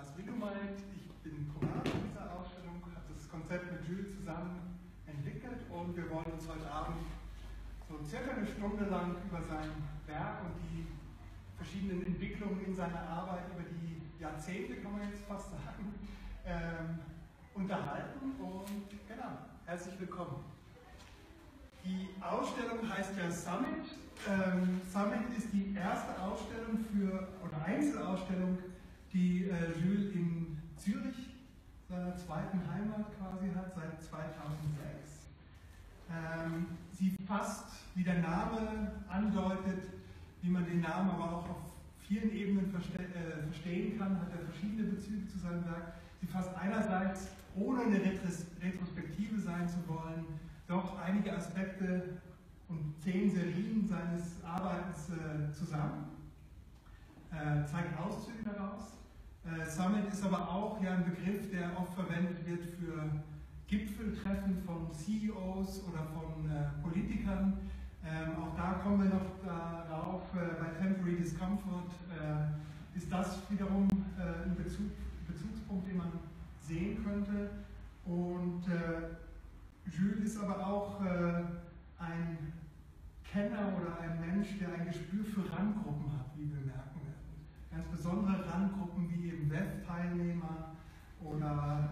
Lars Ridomeit, ich bin Kurator dieser Ausstellung, habe das Konzept mit Jules zusammen entwickelt und wir wollen uns heute Abend so circa eine Stunde lang über sein Werk und die verschiedenen Entwicklungen in seiner Arbeit über die Jahrzehnte, kann man jetzt fast sagen, unterhalten und genau, herzlich willkommen. Die Ausstellung heißt ja Summit. Summit ist die erste Ausstellung oder Einzelausstellung, die Jules in Zürich, seiner zweiten Heimat quasi hat, seit 2006. Sie fasst, wie der Name andeutet, wie man den Namen aber auch auf vielen Ebenen verstehen kann, hat er verschiedene Bezüge zu seinem Werk. Sie fasst einerseits, ohne eine Retrospektive sein zu wollen, doch einige Aspekte und 10 Serien seines Arbeitens zusammen, zeigt Auszüge daraus. Summit ist aber auch ja ein Begriff, der oft verwendet wird für Gipfeltreffen von CEOs oder von Politikern. Auch da kommen wir noch darauf, bei Temporary Discomfort ist das wiederum ein Bezugspunkt, den man sehen könnte. Und Jules ist aber auch ein Kenner oder ein Mensch, der ein Gespür für Randgruppen hat, wie wir merken werden. Ganz besondere Randgruppen wie eben WEF-Teilnehmer oder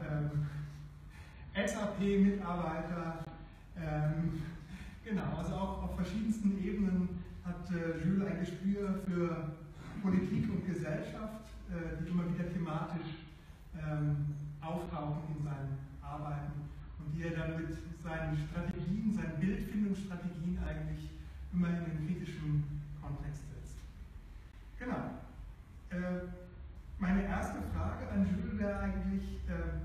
SAP-Mitarbeiter. Genau, also auch auf verschiedensten Ebenen hat Jules ein Gespür für Politik und Gesellschaft, die immer wieder thematisch auftauchen in seinen Arbeiten und die er dann mit seinen Strategien, seinen Bildfindungsstrategien eigentlich immer in den kritischen Kontext setzt. Genau. Meine erste Frage an Jules wäre eigentlich,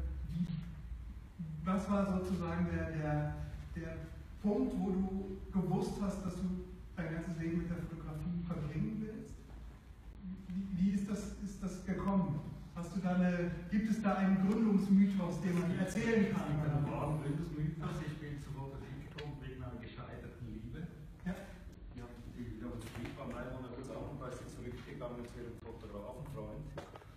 was war sozusagen der Punkt, wo du gewusst hast, dass du dein ganzes Leben mit der Fotografie verbringen willst? Wie ist das gekommen? Gibt es da einen Gründungsmythos, den man erzählen kann? Ein wahren Gründungsmythos. Ich bin zur Fotografie gekommen wegen einer gescheiterten Liebe. Ja. Die Fotografie war mein Monat zusammen, weil sie zurückgegangen zu ihrem Fotografenfreund.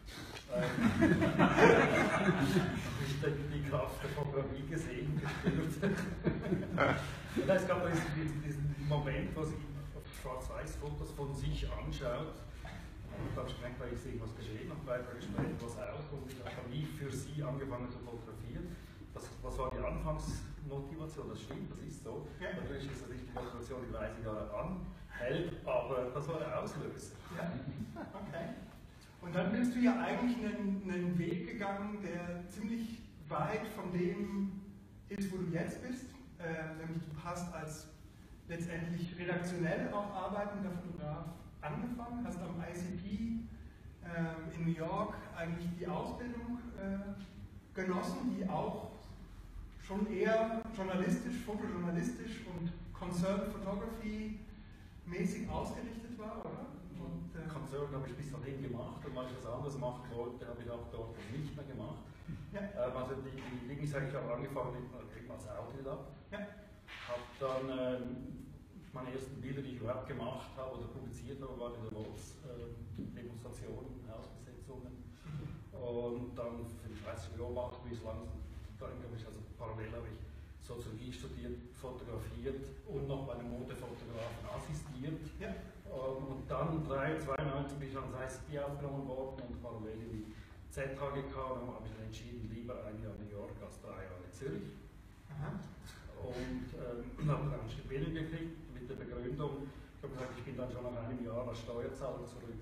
Ich die Kraft der Fotografie gesehen, gespürt. Und es gab diesen Moment, wo sie Schwarz-Weiß-Fotos von sich anschaut. Und dann schmeckt ich sehe, was geschehen, und 2 Tage später was aus, und ich habe nie für sie angefangen zu fotografieren. Was war die Anfangsmotivation? Das stimmt, das ist so. Ja. Natürlich ist das nicht die Motivation, die 30 Jahre anhält, aber das war der Auslöser. Ja. Okay. Und dann bist du ja eigentlich einen Weg gegangen, der ziemlich weit von dem ist, wo du jetzt bist. Nämlich du hast als letztendlich redaktionell auch arbeitender Fotograf angefangen, hast am ICP in New York eigentlich die Ausbildung genossen, die auch schon eher fotojournalistisch und Concerned Photography mäßig ausgerichtet war, oder? Concerned habe ich bis dahin gemacht, und weil ich was anderes machen wollte, habe ich auch dort nicht mehr gemacht. Ja. Also ich habe angefangen als Autodidakt. Ja. Habe dann meine ersten Bilder, die ich überhaupt gemacht habe oder publiziert habe, waren in der Demonstrationen, Hausbesetzungen. Und dann für die Schweizer Beobachtung, wie es langsam, parallel habe ich Soziologie studiert, fotografiert und noch bei einem Modefotografen assistiert. Ja. Und dann 1992 bin ich ans ICP aufgenommen worden und parallel in die ZH gekommen, habe ich dann entschieden, lieber ein Jahr New York als 3 Jahre Zürich. Aha. Und habe dann ein Stipendium gekriegt mit der Begründung, ich habe gesagt, ich bin dann schon nach einem Jahr als Steuerzahler zurück.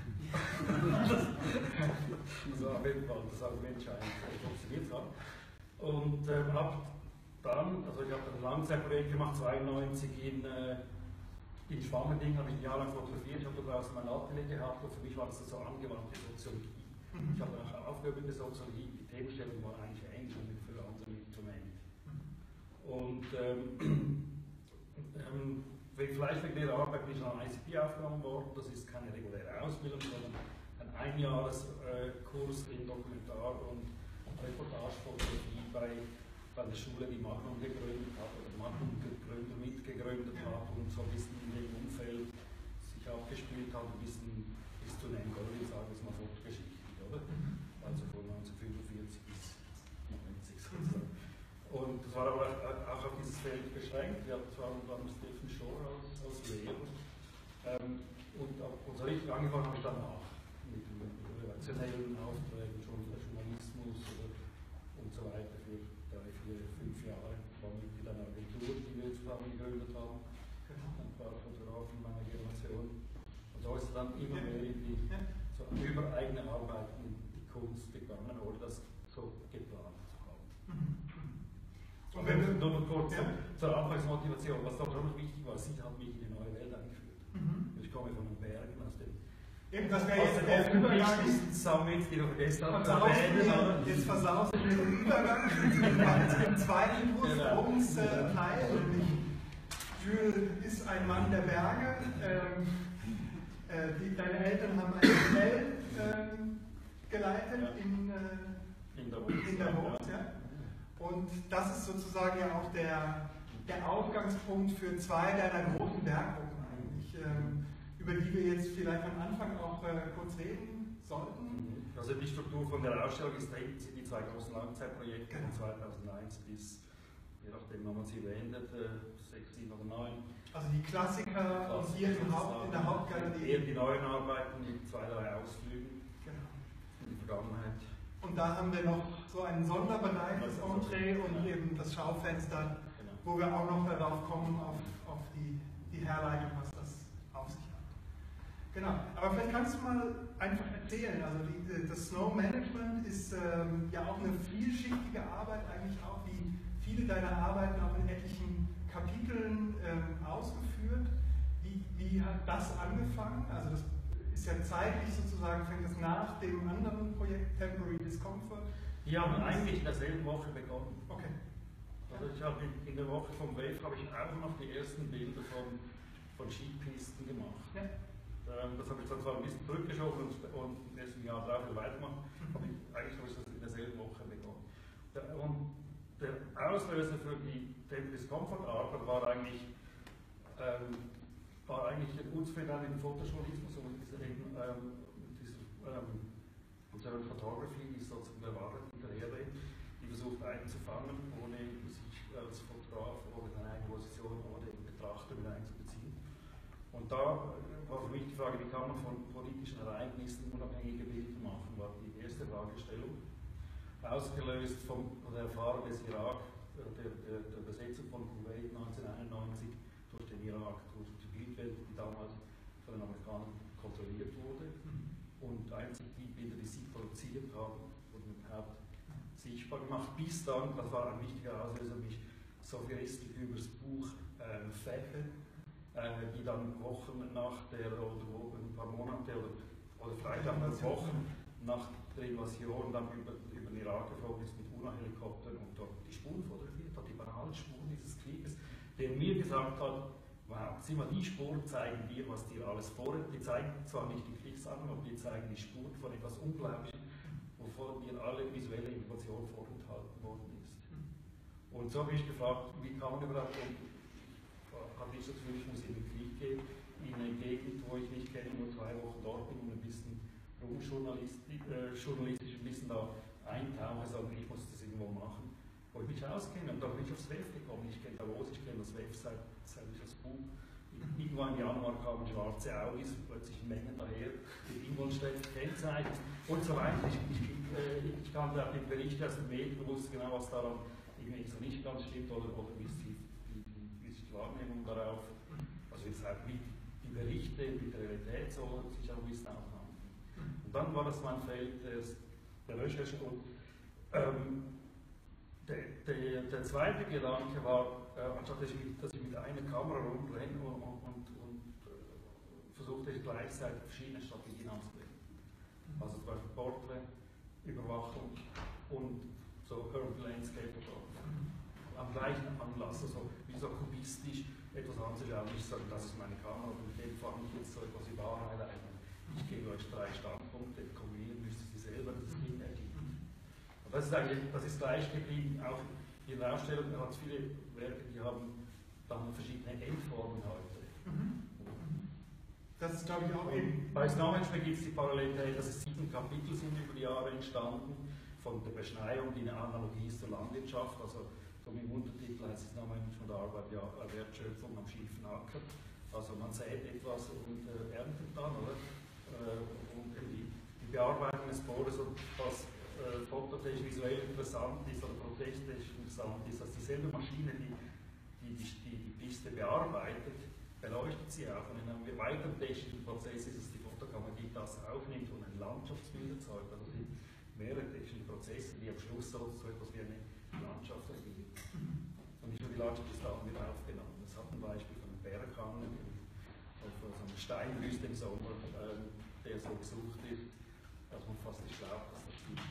Also auf jeden Fall, das Argument scheint funktioniert zu haben. Und habe dann, also ich habe ein Langzeitprojekt gemacht, 1992 in Schwammerding, habe ich ein Jahr lang fotografiert, ich habe da draußen mein Atelier gehabt, und für mich war das so angewandte Soziologie. Ich habe dann auch aufgehört mit der Soziologie, die Themenstellung war eigentlich ähnlich und mit für andere Instrumente. Und vielleicht wegen der Arbeit bin ich an ICP aufgenommen worden. Das ist keine reguläre Ausbildung, sondern ein Einjahreskurs in Dokumentar- und Reportagefotografie bei der Schule, die Magnum gegründet hat, oder Magnum-Gründer mitgegründet hat und so ein bisschen in dem Umfeld sich abgespielt hat, ein bisschen bis zu nennen, oder? Ich sage jetzt mal fotogeschichtlich, oder? Also beschränkt. Wir hatten zwar dann Stephen Shore als Lehrer. Und so richtig angefangen habe ich danach mit redaktionellen Aufträgen, schon Journalismus und so weiter für 3, 4, 5 Jahre. Ich war Mitglied einer Agentur, die wir zusammen gegründet haben. Ein paar Fotografen meiner Generation. Und so ist es dann immer mehr in die, so über eigene Arbeit in die Kunst gegangen, ohne das so geplant zu haben. Und wenn wir nur kurz zur Anfangsmotivation, was da schon wichtig war, sie hat mich in die neue Welt eingeführt. Ich komme von den Bergen, aus dem öffentlichsten Summit, den du vergessen hast. Jetzt versaust du den Übergang zum zweiten Ursprungsteil. Jules ist ein Mann der Berge. Deine Eltern haben ein Hotel geleitet in der Wurst. Und das ist sozusagen ja auch der Ausgangspunkt für zwei deiner großen Werkgruppen eigentlich, über die wir jetzt vielleicht am Anfang auch kurz reden sollten. Also die Struktur von der Ausstellung sind die zwei großen Langzeitprojekte von 2001 bis, je nachdem, wann man sie beendet, 6, 7 oder 9. Also die Klassiker und hier in der Hauptgalerie. Eher die neuen Arbeiten mit 2, 3 Ausflügen in die Vergangenheit. Und da haben wir noch so einen Sonderbereich, das Entree und eben das Schaufenster, wo wir auch noch darauf kommen, auf die Herleitung, was das auf sich hat. Genau, aber vielleicht kannst du mal einfach erzählen, also das Snow Management ist ja auch eine vielschichtige Arbeit, eigentlich auch wie viele deiner Arbeiten auch in etlichen Kapiteln ausgeführt. Wie hat das angefangen? Also das ist ja zeitlich sozusagen, fängt es nach dem anderen Projekt Temporary Discomfort. Die haben eigentlich in derselben Woche begonnen. Okay. Also ich habe in der Woche vom Wave habe ich auch noch die ersten Bilder von Skipisten gemacht. Ja. Das habe ich dann zwar ein bisschen zurückgeschoben und im nächsten Jahr drauf weitergemacht, aber eigentlich habe ich das in derselben Woche begonnen. Und der Auslöser für die Temporary Discomfort Arbeit war eigentlich der Unzufriedenheit im Fotojournalismus und dieser Photography, die sozusagen der Wahrheit hinterherrennt, die versucht einzufangen, ohne sich als Fotograf oder seine eigene Position oder den Betrachter mit einzubeziehen. Und da war für mich die Frage, wie kann man von politischen Ereignissen unabhängige Bilder machen, war die erste Fragestellung. Ausgelöst von der Erfahrung des Irak, der Besetzung von Kuwait 1991 durch den Irak, durch die Bildwelt, die damals von den Amerikanern kontrolliert wurde. Und einzig die Bilder, die sie produziert haben, wurden überhaupt sichtbar gemacht. Bis dann, das war ein wichtiger Auslöser, mich so gerissen über das Buch Fäche, die dann Wochen nach der, oder ein paar Monate oder vielleicht auch Wochen nach der Invasion dann über den Irak geflogen ist mit UNO-Helikoptern und dort die Spuren fotografiert hat, die banalen Spuren dieses Krieges, der mir gesagt hat, wow, sieh mal, die Spuren zeigen dir, was dir alles vorhat. Die zeigen zwar nicht die Kriegshandlung, aber die zeigen die Spuren von etwas Unglaublichem, wovon dir alle visuelle Information vorenthalten worden ist. Und so habe ich gefragt, wie kann man überhaupt, hatte ich das Gefühl, ich muss in den Krieg gehen, in eine Gegend, wo ich nicht kenne, nur 2 Wochen dort bin und ein bisschen journalistisch ein bisschen da eintauche, sagen, ich muss das irgendwo machen, wo ich mich auskenne. Und da bin ich aufs WEF gekommen. Ich kenne Davos, ich kenne das WEF seit ich das Buch. Irgendwann im Januar kamen schwarze Augis, plötzlich Mengen daher, die Ingolstädt Kennzeichen und so weiter. Ich kannte auch die Berichte aus den Medien, wusste genau, was daran irgendwie so nicht ganz stimmt oder wie ist die Wahrnehmung darauf. Also jetzt auch wie die Berichte mit der Realität so sich auch ein bisschen aufhaben. Und dann war das mein Feld der Recherche und der zweite Gedanke war, anstatt dass ich mit einer Kamera rumrenne und versuchte ich gleichzeitig verschiedene Strategien anzuwenden. Also zum Beispiel Porträt, Überwachung und so Urban Landscape am gleichen Anlass, also wie so kubistisch etwas anzuschauen, nicht sagen, das ist meine Kamera und mit dem fange ich jetzt so etwas wie Wahrheit ein. Ich gebe euch 3 Standpunkte, kombinieren müsst ihr sie selber, das ist inergibt. Und das ist gleich geblieben, auch in der Ausstellung hat es viele Werke, die haben dann verschiedene Endformen heute. Das ist, glaube ich, auch eben. Bei Snow Management gibt es die Parallelität, dass es 7 Kapitel sind über die Jahre entstanden, von der Beschneiung, die eine Analogie ist zur Landwirtschaft, also Von dem Untertitel heißt es nochmal von der Arbeit ja Wertschöpfung am schiefen Acker. Also man sät etwas und erntet dann, oder? Und die Bearbeitung des Bodens und was fototechnisch visuell interessant ist oder protestechnisch interessant ist, dass dieselbe Maschine, die Piste bearbeitet, beleuchtet sie auch. Und in einem weiteren technischen Prozess ist es die Fotokamera, die das aufnimmt und ein Landschaftsbild erzeugt. Also es sind mehrere technische Prozesse, die am Schluss so etwas wie eine Landschaft ergeben. Und nicht nur die Landschaft ist auch mit aufgenommen. Das hat ein Beispiel von einem Berghang auf so einer Steinwüste im Sommer, der so gesucht wird, dass man fast nicht glaubt, dass das stimmt.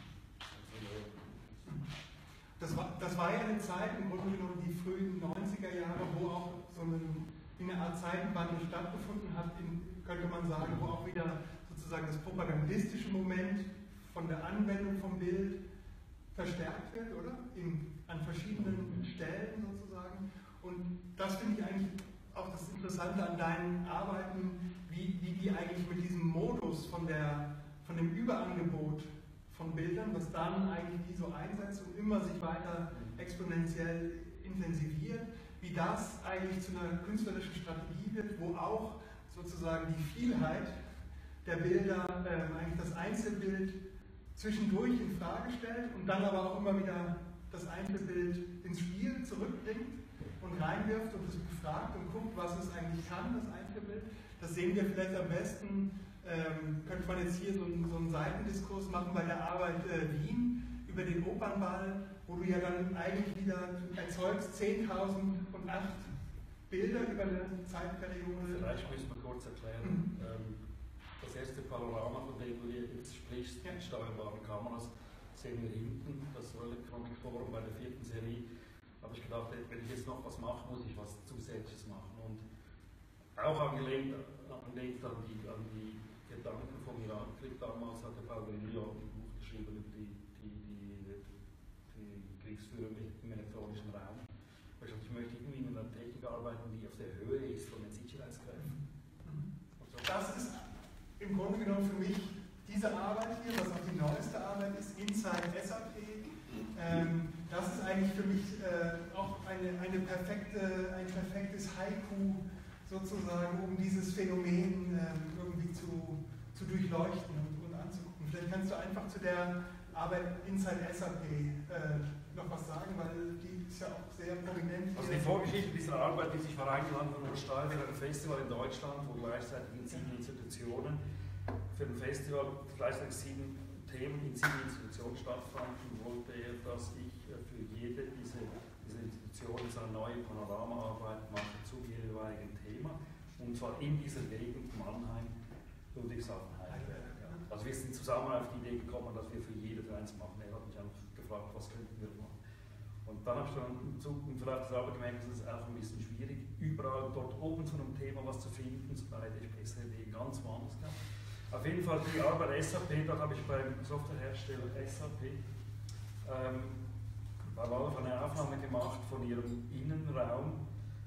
Das war ja eine Zeit, im Grunde genommen die frühen 90er Jahre, wo auch so eine Art Zeitenwandel stattgefunden hat, könnte man sagen, wo auch wieder sozusagen das propagandistische Moment von der Anwendung vom Bild verstärkt wird, oder? An verschiedenen Stellen sozusagen. Und das finde ich eigentlich auch das Interessante an deinen Arbeiten, wie die eigentlich mit diesem Modus von dem Überangebot von Bildern, was dann eigentlich die so einsetzt und immer sich weiter exponentiell intensiviert, wie das eigentlich zu einer künstlerischen Strategie wird, wo auch sozusagen die Vielheit der Bilder eigentlich das Einzelbild zwischendurch in Frage stellt und dann aber auch immer wieder das Einzelbild ins Spiel zurückbringt und reinwirft und es befragt und guckt, was es eigentlich kann, das Einzelbild. Das sehen wir vielleicht am besten, könnte man jetzt hier so einen Seitendiskurs machen bei der Arbeit Wien über den Opernball, wo du ja dann eigentlich wieder erzeugst 10.008 Bilder über eine Zeitperiode. Vielleicht müssen wir kurz erklären. Das erste Panorama, von dem du jetzt sprichst, die steuerbaren Kameras, sehen wir hinten, das Royal Economic Forum bei der 4. Serie. Habe ich gedacht, wenn ich jetzt noch was mache, muss ich was Zusätzliches machen. Und auch angelehnt an die Gedanken vom Irakkrieg damals, hat der Paul Virilio ein Buch geschrieben über die Kriegsführung im elektronischen Raum. Ich möchte irgendwie mit einer Technik arbeiten, die auf der Höhe ist von den Sicherheitskräften. So. Das ist im Grunde genommen für mich diese Arbeit hier, was auch die neueste Arbeit ist, Inside SAP. Das ist eigentlich für mich auch ein perfektes Haiku sozusagen, um dieses Phänomen irgendwie zu durchleuchten und anzugucken. Vielleicht kannst du einfach zu der Arbeit Inside SAP noch was sagen, weil die ist ja auch sehr prominent. Also die Vorgeschichte dieser Arbeit, die sich war eingeladen von Urstein für ein Festival in Deutschland, wo gleichzeitig in 7 Institutionen für ein Festival gleichzeitig 7 Themen in 7 Institutionen stattfanden, wollte er, dass ich für jede dieser Institutionen eine neue Panoramaarbeit mache zum jeweiligen Thema, und zwar in dieser Gegend Mannheim, Ludwigshafen, Heidelberg. Ja. Also wir sind zusammen auf die Idee gekommen, dass wir für jedes eins machen. Er hat mich einfach gefragt, was könnten wir machen. Und dann habe ich dann im Zug und vielleicht selber gemerkt, es ist auch ein bisschen schwierig, überall dort oben zu einem Thema was zu finden, so bei der bessere Idee ganz woanders gehabt. Auf jeden Fall die Arbeit SAP, dort habe ich beim Softwarehersteller SAP eine Aufnahme gemacht von ihrem Innenraum,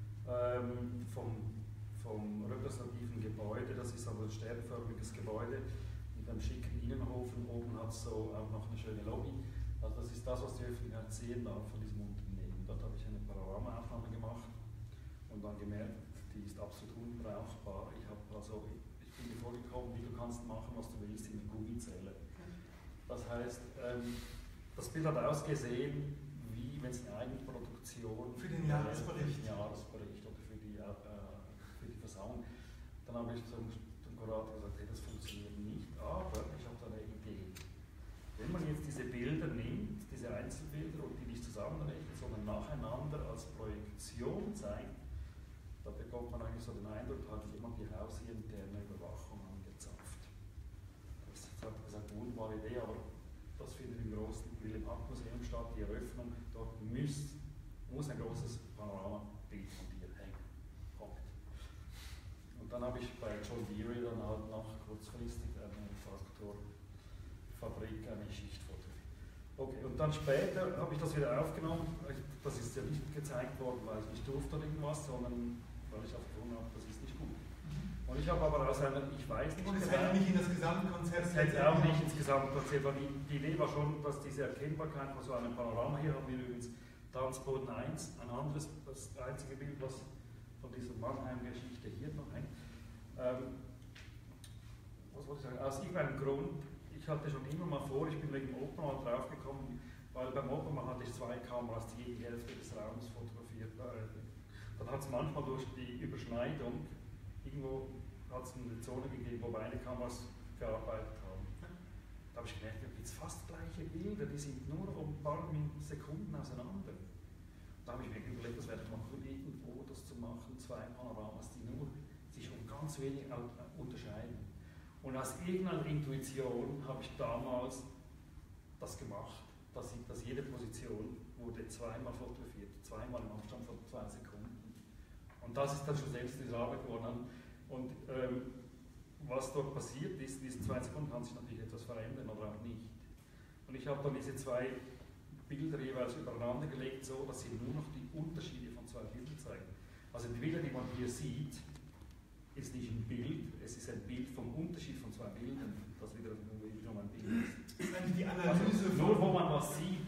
vom repräsentativen Gebäude. Das ist aber ein sternförmiges Gebäude mit einem schicken Innenhof, und oben hat es so auch noch eine schöne Lobby. Also das ist das, was die Öffentlichkeit sehen darf von diesem Unternehmen. Dort habe ich eine Panoramaaufnahme gemacht und dann gemerkt, die ist absolut unbrauchbar. Ich bin dir vorgekommen, wie du kannst machen, was du willst in der Gummizelle. Das heißt, das Bild hat ausgesehen, wie wenn es eine Eigenproduktion für den Jahresbericht oder für die Versammlung. Dann habe ich zum Kurator gesagt, hey, das funktioniert nicht, aber ich habe da eine Idee. Wenn man jetzt diese Bilder nimmt, diese Einzelbilder, und die nicht zusammenrechnet, sondern nacheinander als Projektion zeigt, da bekommt man eigentlich so den Eindruck, hat jemand die hausinterne Überwachung angezapft. Das hat gesagt, wunderbare Idee, aber das findet im großen Wilhelm-Hack-Museum statt, die Eröffnung. Dort muss ein großes Panoramabild von dir hängen. Punkt. Und dann habe ich bei John Deere dann halt noch kurzfristig eine Traktorfabrik, eine Schicht fotografiert. Okay, und dann später habe ich das wieder aufgenommen. Das ist ja nicht gezeigt worden, weil ich nicht durfte oder irgendwas, sondern weil ich auch gefunden habe, das ist nicht gut. Und ich habe aber aus einer, ich weiß nicht, und es hätte nicht in das Gesamtkonzept. Es hätte auch nicht ins Gesamtkonzept, weil die Idee war schon, dass diese Erkennbarkeit von so einem Panorama, hier haben wir übrigens Tanzboden 1, ein anderes, das einzige Bild, was von dieser Mannheim-Geschichte hier noch hängt. Was wollte ich sagen? Aus irgendeinem Grund, ich hatte schon immer mal vor, ich bin wegen dem Opernmal draufgekommen, weil beim Opernmal hatte ich 2 Kameras, die die Hälfte des Raums fotografiert. Dann hat es manchmal durch die Überschneidung, irgendwo hat es eine Zone gegeben, wo beide Kameras gearbeitet haben. Da habe ich gemerkt, da gibt es fast gleiche Bilder, die sind nur um ein paar Sekunden auseinander. Da habe ich mir überlegt, das wäre doch mal cool, irgendwo das zu machen, 2 Panoramas, die nur sich um ganz wenig unterscheiden. Und aus irgendeiner Intuition habe ich damals das gemacht, dass jede Position wurde zweimal fotografiert, zweimal im Abstand von 2 Sekunden. Und das ist dann schon selbst diese Arbeit geworden. Und was dort passiert ist, diese 2 Sekunden kann sich natürlich etwas verändern oder auch nicht. Und ich habe dann diese 2 Bilder jeweils übereinander gelegt, so dass sie nur noch die Unterschiede von 2 Bildern zeigen. Also die Bilder, die man hier sieht, ist nicht ein Bild, es ist ein Bild vom Unterschied von 2 Bildern, das wiederum ein Bild ist. Das ist eigentlich die Analyse. Also nur wo man was sieht,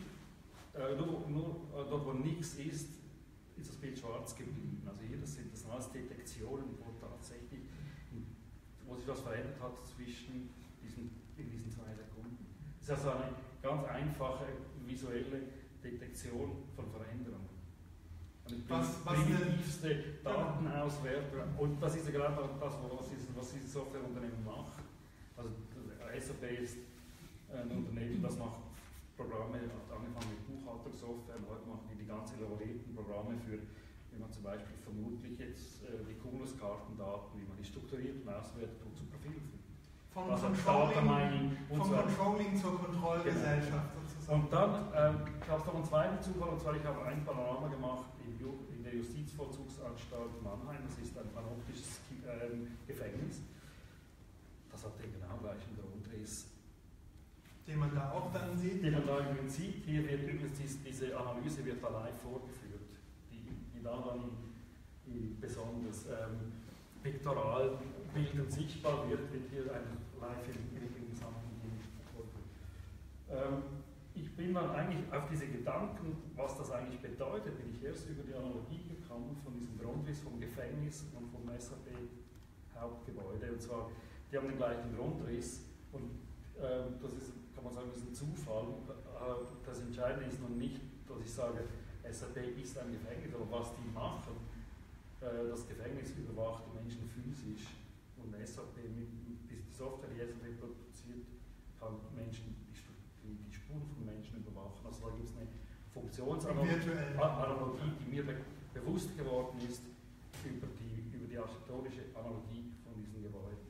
nur dort wo nichts ist das Bild schwarz geblieben. Also hier das sind das alles Detektionen, wo tatsächlich wo sich was verändert hat in diesen 2 Sekunden. Das ist also eine ganz einfache visuelle Detektion von Veränderungen. Eine primitivste Datenauswertung. Und das ist ja gerade das, was diese Softwareunternehmen macht. Also SAP ist ein Unternehmen, das macht Programme, hat angefangen mit Buchhaltungssoftware, und heute machen die ganz elaborierten Programme für, wie man zum Beispiel vermutlich jetzt die Cumulus-Kartendaten, wie man die strukturiert und auswertet und zu Profil führt. Vom Controlling zur Kontrollgesellschaft sozusagen. Und dann gab es noch einen zweiten Zufall, und zwar ich habe ein Panorama gemacht in der Justizvollzugsanstalt Mannheim, das ist ein panoptisches Gefängnis. Das hat den genau gleichen Grundriss. Den man da auch dann sieht? Den man da übrigens sieht. Hier wird übrigens diese Analyse wird da live vorgeführt, die da dann in besonders Piktoralbildern sichtbar wird hier live im gesamten Ding vorgeführt. Ich bin dann eigentlich auf diese Gedanken, was das eigentlich bedeutet, bin ich erst über die Analogie gekommen von diesem Grundriss vom Gefängnis und vom SAP-Hauptgebäude. Und zwar, die haben den gleichen Grundriss und das ist, kann man sagen, das ist ein Zufall. Das Entscheidende ist nun nicht, dass ich sage, SAP ist ein Gefängnis, aber was die machen, das Gefängnis überwacht die Menschen physisch und SAP, die Software, die SAP produziert, kann Menschen, die Spuren von Menschen überwachen. Also da gibt es eine Funktionsanalogie, die mir bewusst geworden ist über die architektonische Analogie von diesen Gebäuden.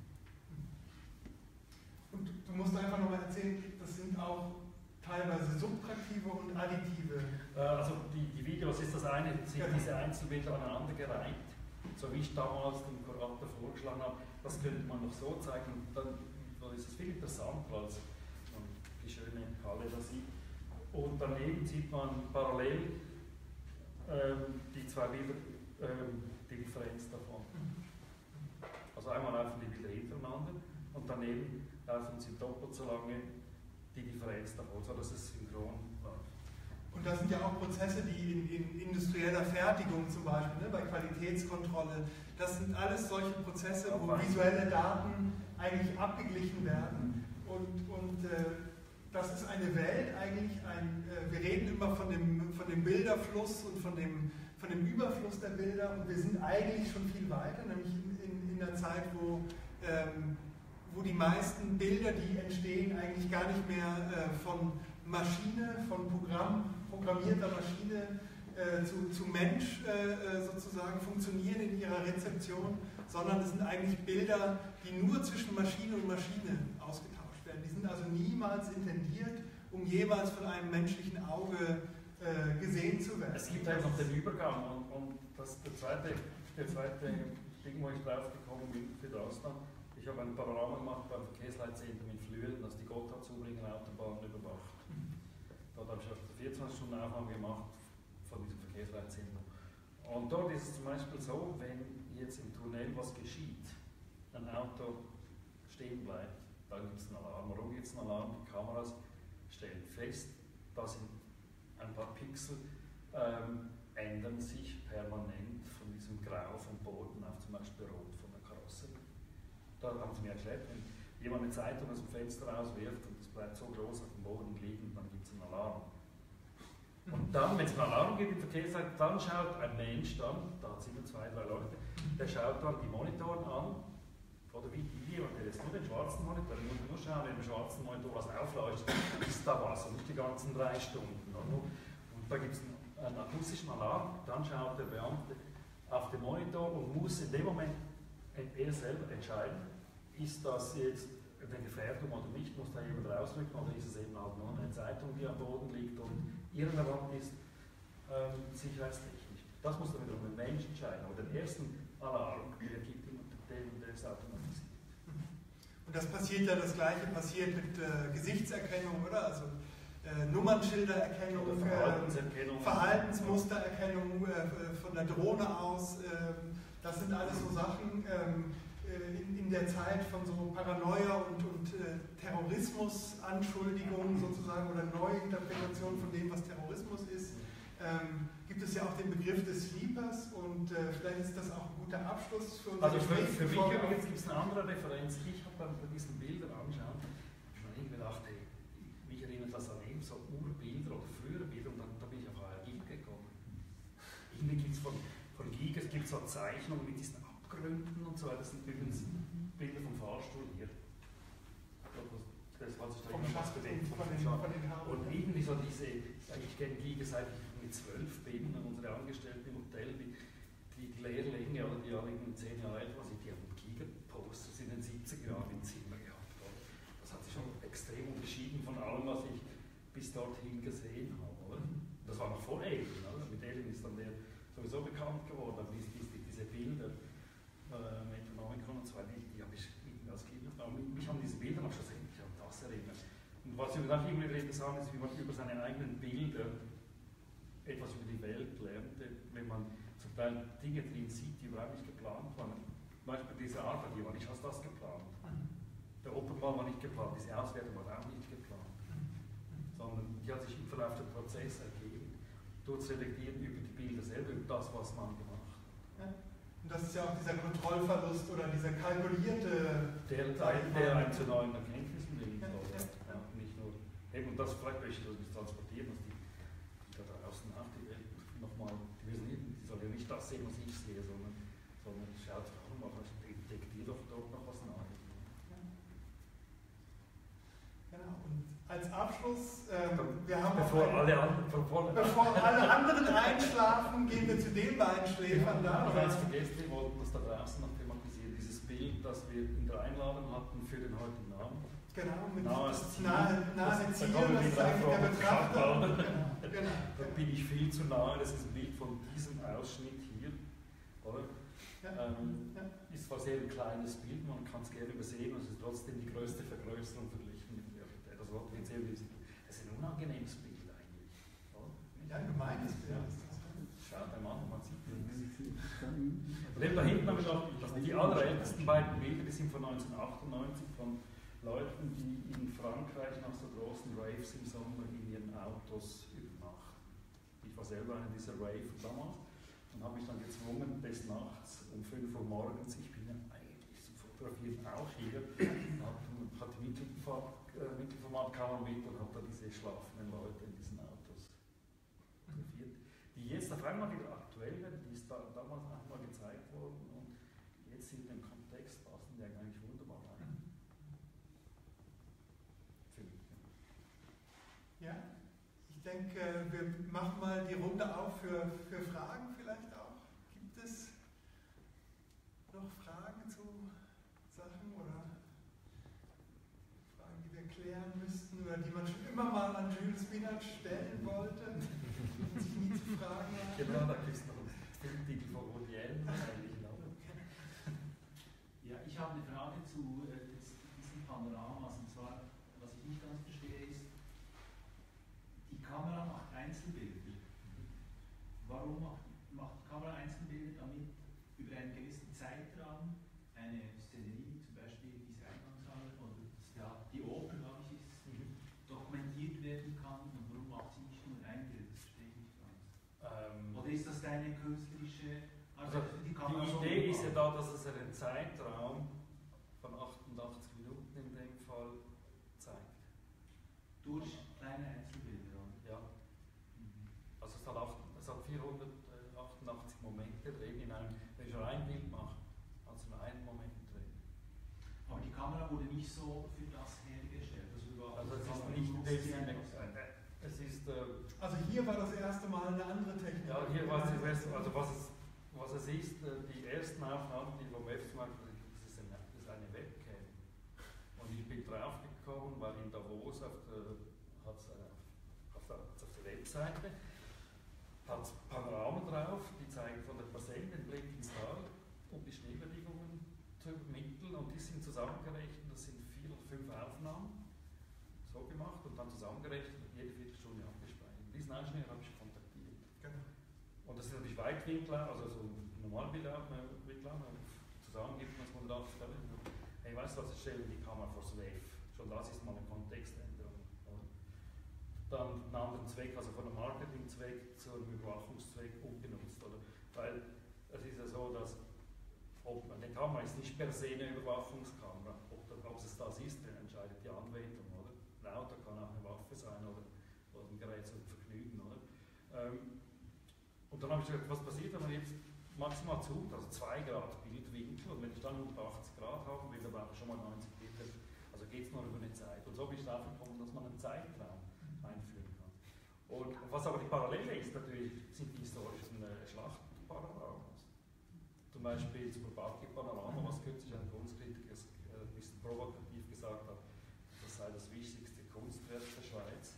Und du musst einfach nochmal erzählen, das sind auch teilweise subtraktive und additive. Also die Videos ist das eine, sind diese Einzelbilder aneinandergereiht, so wie ich damals den Kurator vorgeschlagen habe. Das könnte man noch so zeigen, dann ist es viel interessanter, als man die schöne Halle da sieht. Und daneben sieht man parallel die 2 Bilder, die Differenz davon. Also einmal laufen die Bilder hintereinander und daneben laufen sie doppelt so lange die Differenz davon, sodass es synchron läuft. Und das sind ja auch Prozesse, die in industrieller Fertigung zum Beispiel, bei Qualitätskontrolle, das sind alles solche Prozesse, wo visuelle Daten eigentlich abgeglichen werden. Und das ist eine Welt eigentlich, wir reden immer von dem Bilderfluss und von dem Überfluss der Bilder, und wir sind eigentlich schon viel weiter, nämlich in der Zeit, wo die meisten Bilder, die entstehen, eigentlich gar nicht mehr von Maschine, von programmierter Maschine zu Mensch sozusagen funktionieren in ihrer Rezeption, sondern es sind eigentlich Bilder, die nur zwischen Maschine und Maschine ausgetauscht werden. Die sind also niemals intendiert, um jeweils von einem menschlichen Auge gesehen zu werden. Es gibt einfach den Übergang, und das der zweite Ding, wo ich drauf gekommen bin für Deutschland. Ich habe ein Panorama gemacht beim Verkehrsleitzentrum in Flüelen, das die Gotthard-Zubringer-Autobahn überwacht. Dort habe ich auch 24-Stunden-Aufnahme gemacht von diesem Verkehrsleitzentrum. Und dort ist es zum Beispiel so, wenn jetzt im Tunnel was geschieht, ein Auto stehen bleibt, dann gibt es einen Alarm. Warum gibt es einen Alarm? Die Kameras stellen fest, da sind ein paar Pixel ändern sich permanent von diesem Grau vom Boden auf zum Beispiel Rot von der Karosserie. Da haben sie mir erklärt, wenn jemand eine Zeitung aus dem Fenster rauswirft und es bleibt so groß auf dem Boden liegen, dann gibt es einen Alarm. Und dann, wenn es einen Alarm gibt im Verkehrszeit, dann schaut ein Mensch dann, da sind immer 2, 3 Leute, der schaut dann die Monitoren an, oder wie die, und der ist nur den schwarzen Monitor, der muss nur schauen, wenn im schwarzen Monitor was aufleuchtet, ist da was, und nicht die ganzen 3 Stunden. Oder? Und da gibt es einen akustischen Alarm, dann schaut der Beamte auf den Monitor und muss in dem Moment er selber entscheiden, ist das jetzt eine Gefährdung oder nicht, muss da jemand rausrücken, oder ist es eben halt nur eine Zeitung, die am Boden liegt und irrelevant ist, sicherheitstechnisch. Das muss dann wiederum ein Mensch entscheiden, aber den ersten Alarm, der gibt jemand, der ist automatisiert. Und das passiert ja, das Gleiche passiert mit Gesichtserkennung, oder? Also Nummernschildererkennung, Verhaltensmustererkennung von der Drohne aus. Das sind alles so Sachen in der Zeit von so Paranoia und Terrorismusanschuldigungen sozusagen oder Neuinterpretationen von dem, was Terrorismus ist. Gibt es ja auch den Begriff des Sleepers und vielleicht ist das auch ein guter Abschluss für uns. Also für mich übrigens gibt es eine andere Referenz. Ich habe bei diesen Bildern anschauen, ich habe gedacht, hey, mich erinnert das an eben so Urbilder oder frühere Bilder und dann bin ich auf HRG gekommen. Irgendwie gibt es von Giga, es gibt so Zeichnungen mit diesen Abgründen und so weiter. Das sind übrigens Bilder vom Fahrstuhl hier. Das hat sich da immer was bewegt. Und irgendwie so diese, ich kenne Giga seit ich mit 12 bin, unsere Angestellten im Hotel, die Lehrlinge, oder die alle 10 Jahre alt waren, die haben Giga-Posters in den 70er Jahren im Zimmer gehabt. Oder? Das hat sich schon extrem unterschieden von allem, was ich bis dorthin gesehen habe. Oder? Das war noch vor Alien. Oder? Mit Alien ist dann der sowieso bekannt geworden, aber diese Bilder mit Nomicon und so weiter, die habe ich als Kind, mich haben diese Bilder noch schon sehr an das erinnert. Und was ich dann immer wieder interessant ist, wie man über seine eigenen Bilder etwas über die Welt lernte, wenn man zum Teil Dinge drin sieht, die überhaupt nicht geplant waren. Zum Beispiel diese Arbeit, die war nicht als das geplant. Der Opernball war nicht geplant, diese Auswertung war auch nicht geplant. Sondern die hat sich im Verlauf des Prozesses ergeben, durch das Selektieren über die Bilder selber, über das, was man gemacht hat. Ja. Und das ist ja auch dieser Kontrollverlust oder dieser kalkulierte der einen zu neuen Erkenntnissen bringt. Ja, nicht nur, eben, und das vielleicht möchte ich das transportieren, dass die da draußen auch die Welt nochmal, die soll ja nicht das sehen, was ich sehe, sondern schaut, warum detektiert doch dort noch was Neues. Ja. Genau, und als Abschluss, wir haben bevor alle anderen einschlafen, gehen wir zu den beiden Schläfern da. Ich habe jetzt vergessen, wir wollten das da draußen noch thematisieren, dieses Bild, das wir in der Einladung hatten für den heutigen Abend. Genau, mit nahe Ziel, das ist eigentlich der Betrachter. Genau. Da bin ich viel zu nahe, das ist ein Bild von diesem Ausschnitt hier. Oder? Ja. Ist zwar sehr ein kleines Bild, man kann es gerne übersehen, und es ist trotzdem die größte Vergrößerung verglichen mit der Realität. Das ist ein unangenehmes Bild eigentlich. Oder? Ja, ein gemeines Bild. Schaut einmal an, man sieht es. Und eben da hinten haben wir noch die allerältesten beiden Bilder, die sind von 1998 von Leuten, die in Frankreich nach so großen Raves im Sommer in ihren Autos übernachten. Ich war selber einer dieser Rave damals und habe mich dann gezwungen, des Nachts um 5 Uhr morgens, ich bin ja eigentlich zum Fotografieren auch hier, hat die Mittelformatkamera mit und habe da diese schlafenden Leute in diesen Autos fotografiert, die jetzt auf einmal wieder aktuell werden, die ist damals auch mal gezeigt worden und jetzt in den Kontext passen die eigentlich wunderbar rein. Ja, ich denke, wir machen mal die Runde auf für Fragen vielleicht auch. Gibt es noch Fragen zu Sachen oder Fragen, die wir klären müssten oder die man schon immer mal an Jules Spinach stellen wollte und sich nie zu fragen hat? Genau, da gibt es noch einen Titel von Woody Allen eigentlich. Ja, ich habe eine Frage zu diesen Panoramas, und zwar, was ich nicht ganz verstehe, ist, die Kamera macht Einzelbilder. Warum macht die Kamera Einzelbilder, damit über einen gewissen Zeitraum eine Szenerie, zum Beispiel diese Eingangshalle oder die Oper, glaube ich, dokumentiert werden kann, und warum macht sie nicht nur ein Bild? Das verstehe ich nicht ganz. Oder ist das deine künstlerische, Also die Idee ist ja da, dass es einen Zeitraum von 88 Minuten in dem Fall zeigt. Durch kleine Einzelbilder, oder? Ja. Also es hat 488 Momente drin, wenn ich nur ein Bild mache, also nur einen Moment drin. Aber die Kamera wurde nicht so für das hergestellt. Also es ist nicht in dem Sinne. Es ist, also hier war das erste Mal eine andere Technik. Ja, hier war es das erste Mal, also was es ist, die ersten Aufnahmen, die vom Webs gemacht wurden, das ist eine Webcam. Und ich bin draufgekommen, weil in Davos auf der Webseite hat es Panoramen drauf, die zeigen von der Parselle den Blick ins Tal, um die Schneebedingungen zu übermitteln. Und die sind zusammengerechnet, das sind 4 oder 5 Aufnahmen, so gemacht und dann zusammengerechnet und jede Viertelstunde abgespeichert. Diesen Ausschnitt habe ich kontaktiert. Genau. Und das ist natürlich Weitwinkler, also so Normalwinkler, zusammengibt man es 180 Grad. Hey, weißt du was, ich stelle die Kamera vor SWAV. Schon das ist mal eine Kontextänderung. Dann einen anderen Zweck, also von einem Marketingzweck zu einem Überwachungszweck umgenutzt. Oder? Weil es ist ja so, dass die Kamera ist nicht per se eine Überwachungskamera. Ob es das ist, entscheidet die Anwendung. Oder? Ein Auto kann auch eine Waffe sein oder ein Gerät zum Vergnügen. Oder? Und dann habe ich gesagt, was passiert, wenn man jetzt maximal zoomt, also 2 Grad Bildwinkel, und wenn ich dann 180 Grad haben will, dann brauche ich schon mal 90 Bilder. Also geht es nur über eine Zeit. Und so bin ich darauf gekommen, dass man einen Zeitraum einführen kann. Und was aber die Parallele ist, natürlich sind die historischen Schlachtpanoramas. Zum Beispiel das Bourbaki-Panorama, was kürzlich ein Kunstkritiker ein bisschen provokativ gesagt hat, das sei das wichtigste Kunstwerk der Schweiz.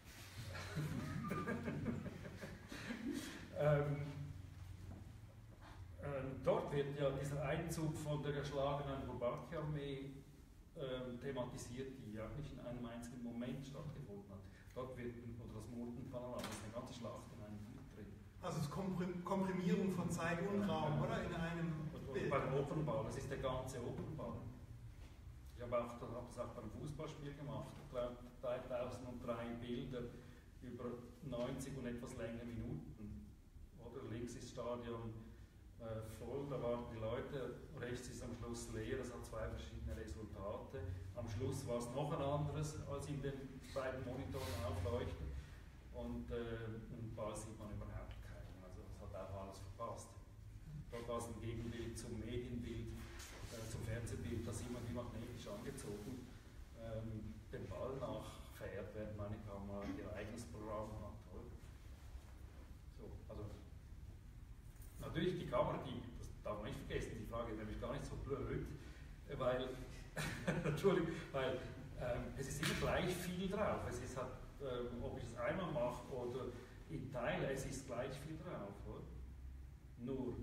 Dort wird ja dieser Einzug von der geschlagenen Bourbaki-Armee thematisiert, die ja nicht in einem einzigen Moment stattgefunden hat. Dort wird, oder das Murtenpanorama, das ist eine ganze Schlacht in einem Bild drin. Also es ist Komprimierung von Zeit und Raum, oder? In einem Bild. Beim Opernball, das ist der ganze Opernball. Ich habe das auch beim Fußballspiel gemacht. Ich glaube 3003 Bilder über 90 und etwas längere Minuten. Oder links ist das Stadion voll, da warten die Leute, rechts ist am Schluss leer, es hat 2 verschiedene Resultate. Am Schluss war es noch ein anderes, als in den beiden Monitoren aufleuchtet. Und im Ball sieht man überhaupt keinen, also es hat auch alles verpasst. Dort war es ein Gegenbild zum Medienbild, zum Fernsehbild, da sieht man wie magnetisch angezogen den Ball nachfährt, während meine Kamera ihr eigenes Programm hat. Oder? So, also natürlich die Kamera, das darf man nicht vergessen, die Frage ist nämlich gar nicht so blöd, weil, Entschuldigung, weil es ist immer gleich viel drauf. Es ist halt, ob ich es einmal mache oder in Teilen, es ist gleich viel drauf. Oder? Nur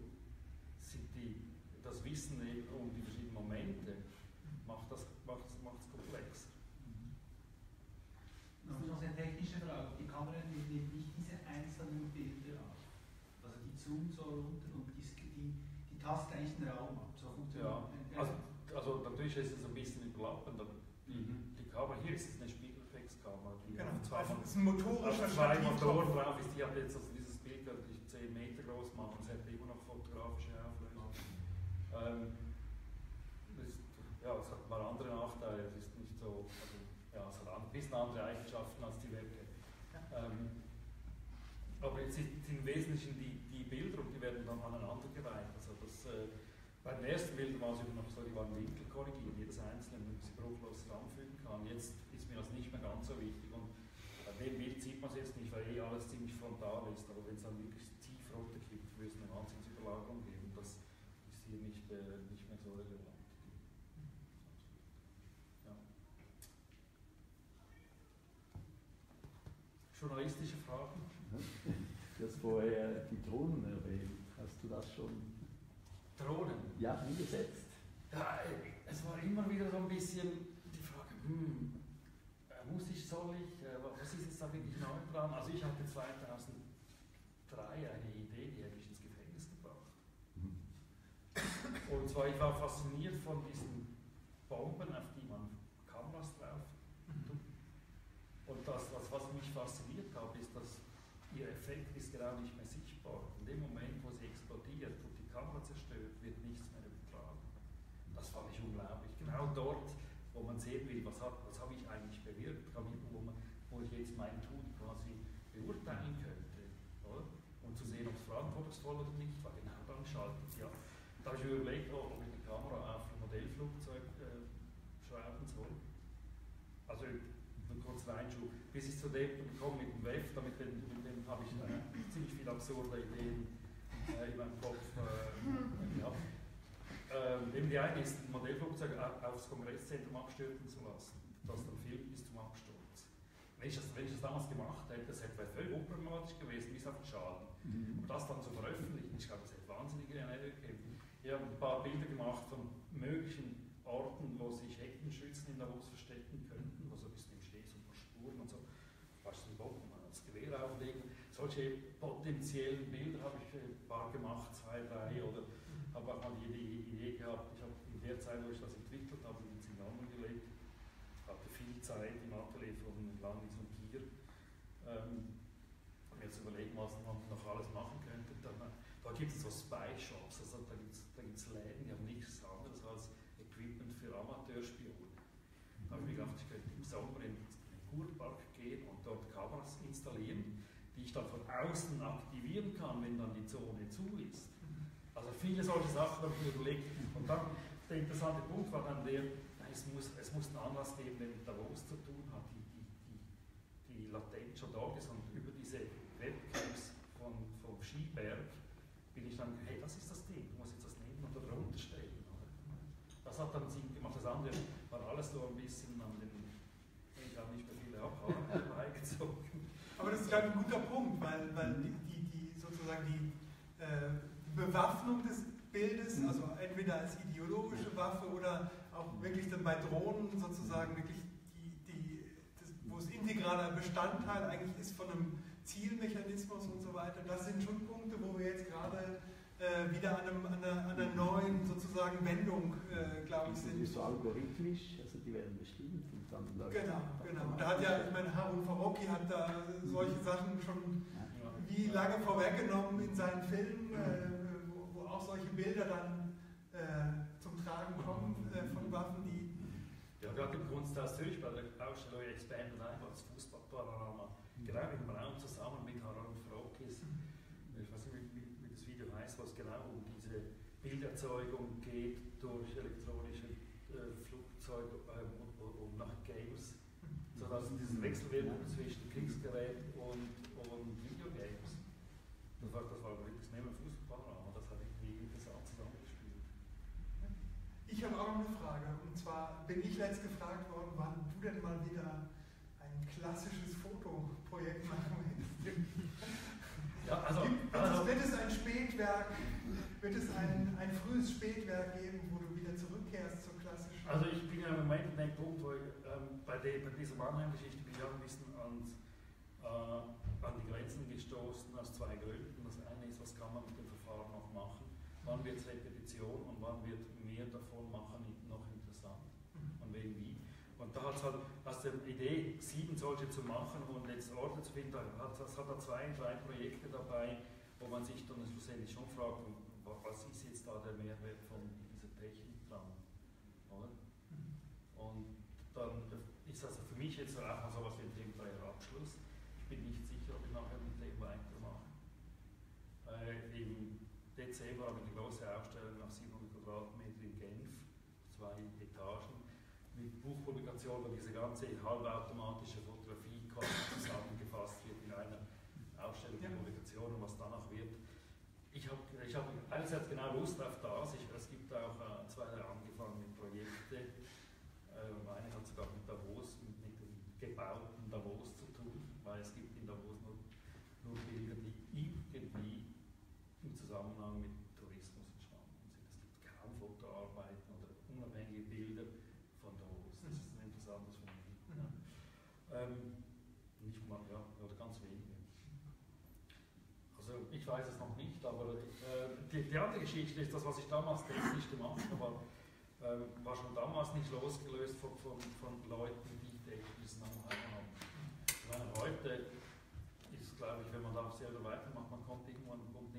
das Wissen um die verschiedenen Momente macht es komplex. Noch eine technische Frage. Die Kamera nimmt nicht diese einzelnen Bilder auf. Also die zoomt so runter und die tastet eigentlich den Raum ab. So ja, also natürlich ist es ein bisschen überlappend. Die Kamera hier ist eine Spiegelreflexkamera. Genau, das ist ein motorischer zwei Motoren drauf ist. Die hat jetzt also dieses Bild, das ich 10 Meter groß machen, es hat immer noch fotografische Auflösung. Es hat mal andere Nachteile, es ist nicht so, also, ja, es hat ein bisschen andere Eigenschaften als die Webcam. Aber jetzt sind im Wesentlichen die Bilder und die werden dann aneinandergereiht. Also bei den ersten Bildern war es noch so, die waren Winkel korrigiert, jedes einzelne, damit man sie bruchlos zusammenfügen kann. Jetzt ist mir das nicht mehr ganz so wichtig und bei dem Bild sieht man es jetzt nicht, weil alles ziemlich frontal ist, aber wenn es dann wirklich tief runterkippt, würde es eine Wahnsinnsüberlagerung geben. Das ist hier nicht mehr so relevant. Ja. Journalistische Fragen? Du hast vorher die Drohnen erwähnt. Hast du das schon? Drohnen? Ja, umgesetzt. Ja, es war immer wieder so ein bisschen die Frage, soll ich, was ist jetzt da wirklich neu dran? Also ich hatte 2003 eine Idee, die hätte ich ins Gefängnis gebracht. Und zwar, ich war fasziniert von diesen Bomben, auf die man Kameras drauf tut. Und was mich fasziniert hat, ist, dass ihr Effekt ist genau nicht mehr sichtbar. Sport. In dem Moment, wo sie explodiert und die Kamera zerstört, wird nichts mehr übertragen. Das fand ich unglaublich. Genau dort, wo man sehen will, was habe ich eigentlich bewirkt, wo ich jetzt mein Tun quasi beurteilen könnte. Oder? Und zu sehen, ob es verantwortungsvoll oder nicht war, genau dann schaltet. Ja. Da habe ich mir überlegt, ob ich die Kamera auf ein Modellflugzeug schrauben soll. Also nur kurz Einschub. Bis ich zu dem gekommen mit dem WEF, mit dem habe ich ziemlich viele absurde Ideen in meinem Kopf gehabt. Eben die eine ist, ein Modellflugzeug aufs Kongresszentrum abstürzen zu lassen, das dann filmt bis zum Absturz. Wenn ich das damals gemacht hätte, das wäre völlig unproblematisch gewesen, bis auf den Schaden. Aber das dann zu veröffentlichen, ich glaube, das hätte wahnsinnige Energie gegeben. Ich habe ein paar Bilder gemacht von möglichen Orten, wo sich Heckenschützen in Davos verstecken könnten, wo so ein bisschen im Schnee so ein paar Spuren und so, fast den Boden mal das Gewehr auflegen. Solche potenziellen Bilder habe ich ein paar gemacht, 2, 3, oder habe auch mal die Idee gehabt, ich habe in der Zeit, wo ich das entwickelt habe, in London gelebt, hatte viel Zeit im Atelier von Landis und Kier, mir zu überlegen, was man noch alles machen könnte. Da gibt es so Spy-Shops, also da gibt es Läden, die haben nichts anderes als Equipment für Amateurspione. Da habe ich mir gedacht, ich könnte im Sommer in den Kurpark gehen und dort Kameras installieren, die ich dann von außen aktivieren kann, wenn dann die Zone zu ist. Also viele solche Sachen habe ich mir überlegt. Und dann der interessante Punkt war dann es muss einen Anlass geben, der mit Davos zu tun hat, die latent schon da ist. Und über diese Webcams vom Skiberg bin ich dann, hey, das ist das Ding, du musst jetzt das nehmen und da drunter stellen. Das hat dann Sinn gemacht. Das andere war alles so ein bisschen an den, ich habe nicht mehr viele Abhaken beigezogen. Aber das ist, glaube ich, ein guter Punkt, weil die sozusagen die Bewaffnung des Bildes, also entweder als ideologische Waffe oder auch wirklich dann bei Drohnen sozusagen wirklich wo es integraler Bestandteil eigentlich ist von einem Zielmechanismus und so weiter, das sind schon Punkte, wo wir jetzt gerade wieder an einer neuen sozusagen Wendung, glaube ich, sind. So algorithmisch, also die werden bestimmt und dann läuft Genau. Da hat ja, ich meine, Harun Farocki hat da solche Sachen schon wie lange vorweggenommen in seinen Filmen, wo auch solche Bilder dann zum Tragen kommen von Waffen, die. Ja, gerade im Kunsthaus Zürich bei der Ausstellung Expand Live als Fußballpanorama, genau im Raum zusammen mit Harun Farocki. Ich weiß nicht, wie das Video heißt, was genau um diese Bilderzeugung geht durch elektronische Flugzeuge und nach Games, sodass diese Wechselwirkung zwischen Kriegsgerät und Videogames, das war wirklich neben dem Fußballpanorama, das hat irgendwie interessant zusammengespielt. Ich habe auch noch eine Frage, und zwar bin ich letzt gefragt worden, wann du denn mal wieder ein klassisches Fotoprojekt machen willst. Ja, wird es ein Spätwerk, wird es ein frühes Spätwerk geben, wo du wieder zurückkehrst zur klassischen? Also ich bin ja im Moment an dem Punkt, wo ich bei dieser Mannheim-Geschichte bin ich auch ein bisschen an die Grenzen gestoßen, aus 2 Gründen. Das eine ist, was kann man mit dem Verfahren noch machen? Wann wird es Repetition und wann wird mehr davon machen noch interessant? Und wegen wie? Und da hat es halt aus der Idee, 7 solche zu machen und jetzt Orte zu finden, das hat da 2, 3 Projekte dabei, wo man sich dann schlussendlich schon fragt, was ist jetzt da der Mehrwert von dieser Technik dran? Oder? Und dann ist also für mich jetzt auch mal so etwas wie ein temporärer Abschluss. Ich bin nicht sicher, ob ich nachher mit dem weitermache. Im Dezember habe ich eine große Ausstellung auf 700 Quadratmeter in Genf, 2 Etagen, mit Buchpublikation, wo diese ganze halbautomatische Fotografie zusammengefasst wird in einer Ausstellung der Publikation und was danach wird. Ich habe einerseits genau Lust auf das. Es gibt auch 2, 3 angefangene Projekte. Eine hat sogar mit Davos, mit dem gebauten Davos zu tun, weil es gibt in Davos nur Bilder, die irgendwie im Zusammenhang mit Tourismus entstanden sind. Es gibt kaum Fotoarbeiten oder unabhängige Bilder von Davos. Das ist ein interessantes Phänomen. Nicht mal, ja, oder ganz wenige. Also ich weiß es noch nicht, aber die andere Geschichte ist das, was ich damals technisch gemacht habe, war schon damals nicht losgelöst von Leuten, die technisches Know-how haben. Heute ist, glaube ich, wenn man da selber weitermacht, man kommt irgendwo an einen Punkt,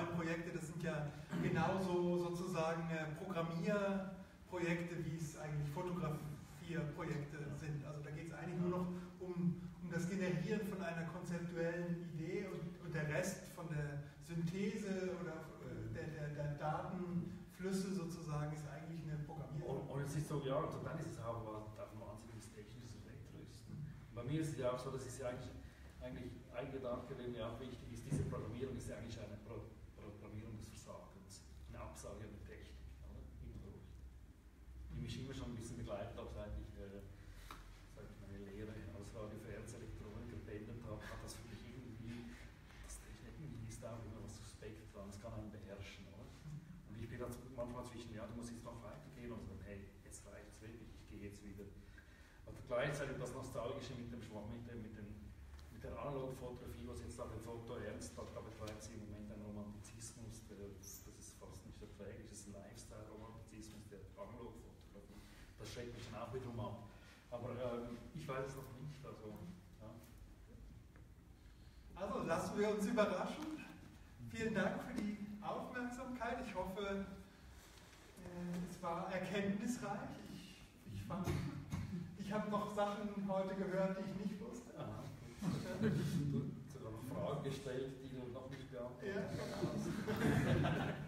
neuen Projekte, das sind ja genauso sozusagen Programmierprojekte, wie es eigentlich Fotografierprojekte sind. Also da geht es eigentlich nur noch um das Generieren von einer konzeptuellen Idee und der Rest von der Synthese oder der Datenflüsse sozusagen ist eigentlich eine Programmierung. Und es ist so, ja, und dann ist es auch ein wahnsinniges technisches Wettrüsten. Bei mir ist es ja auch so, dass es ja eigentlich ein Gedanke, der mir auch wichtig ist, diese Programmierung ist ja eigentlich eine Programmierung des Versagens, eine Absage an die Technik, oder? Immer durch. Die mich immer schon ein bisschen begleitet, auch seit ich meine Lehre als Radio, Fernseh, Elektroniker beendet habe, hat das für mich irgendwie, das irgendwie ist da auch immer was suspekt dran, das kann einen beherrschen, oder? Und ich bin dann manchmal zwischen, ja, du musst jetzt noch weitergehen und sagen, hey, jetzt reicht es wirklich, ich gehe jetzt wieder. Aber gleichzeitig das Nostalgische mit der Analogfotografie, was jetzt da den Foto ernst hat, da betreibt sie im Moment einen Romantizismus, das ist fast nicht erträglich, das ist ein Lifestyle-Romantizismus der Analogfotografie. Das schreckt mich dann auch wiederum ab. Aber ich weiß es noch nicht. Also lassen wir uns überraschen. Vielen Dank für die Aufmerksamkeit. Ich hoffe, es war erkenntnisreich. Ich habe noch Sachen heute gehört, die ich nicht wusste. Du hast sogar noch Fragen gestellt, die du noch nicht beantwortet hast. Ja, genau.